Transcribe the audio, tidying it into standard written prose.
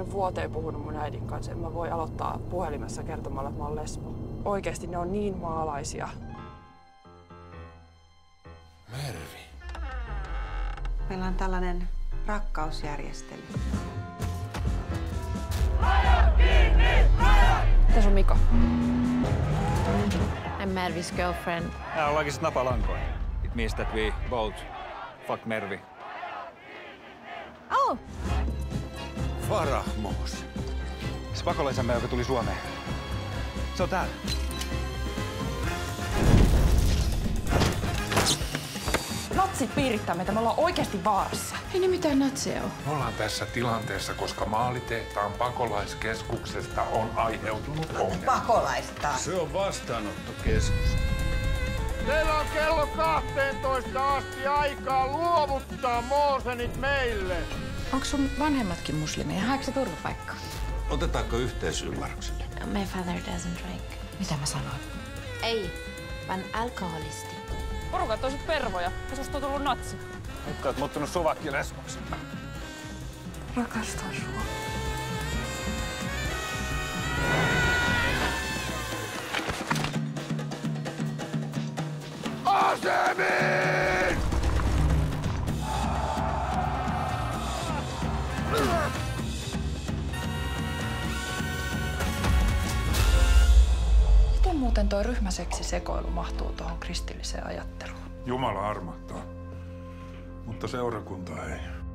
nyt vuoteen puhunut mun äidin kanssa. En mä voi aloittaa puhelimessa kertomalla, että mä oon lesbo. Oikeesti ne on niin maalaisia. Mervi. Meillä on tällainen rakkausjärjestely. Tässä on Mika. I'm Mervi's girlfriend. Now, ollaankin sit napalankoja. It means that we both fuck Mervi. Oh! Farahmos. Se pakolaisamme, joka tuli Suomeen. Se on täällä. Natsit piirittää meitä, me ollaan oikeasti vaarassa. Ei ne mitään natseja ole. Me ollaan tässä tilanteessa, koska maalitehtaan pakolaiskeskuksesta on aiheutunut ongelma. Pakolaista. Se on vastaanottokeskus. Teillä on kello 12 asti aikaa luovuttaa Moosenit meille. Onko sun vanhemmatkin muslimeja? Haetko sä turvapaikkaa? Otetaanko yhteisymmärryksellä? My father doesn't drink. Mitä mä sanoin? Ei, vaan alkoholisti. Porukat on sit pervoja ja susta on tullut natsi. Nyt oot muuttunut suvakki lesboksi. Rakastan sua. Asemiin! Miten muuten toi ryhmäseksisekoilu mahtuu tuohon kristilliseen ajatteluun? Jumala armahtaa, mutta seurakunta ei.